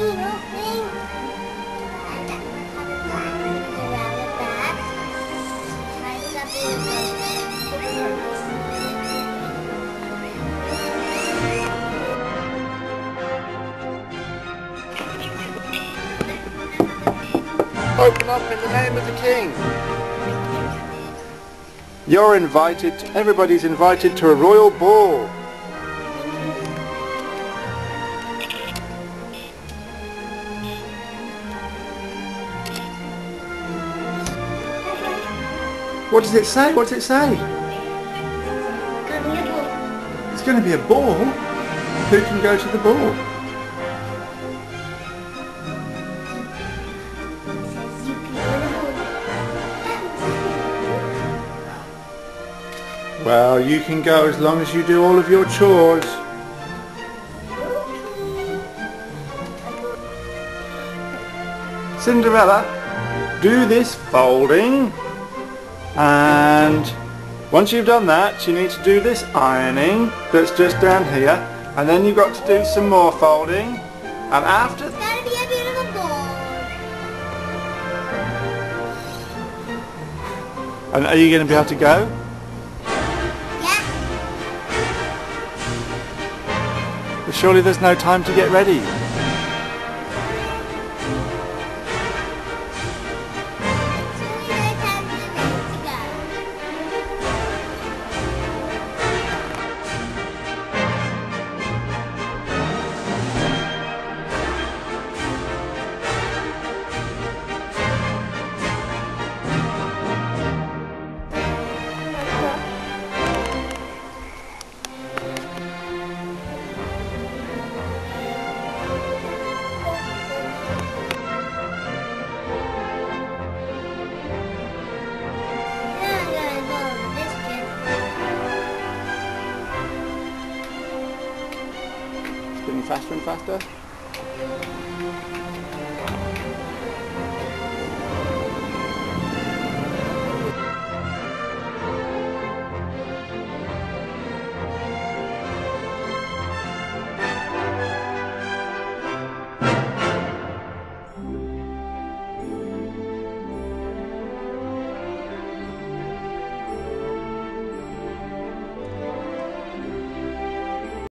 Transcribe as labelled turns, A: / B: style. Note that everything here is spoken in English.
A: Open up in the name of the King. You're invited, everybody's invited to a royal ball. What does it say? What does it say? It's going to be a ball. Who can go to the ball? Well, you can go as long as you do all of your chores. Cinderella, do this folding, and once you've done that you need to do this ironing that's just down here, and then you've got to do some more folding, and after
B: It's gotta be a beautiful ball.
A: And are you going to be able to go?
B: Yeah.
A: But surely there's no time to get ready. Getting faster and faster.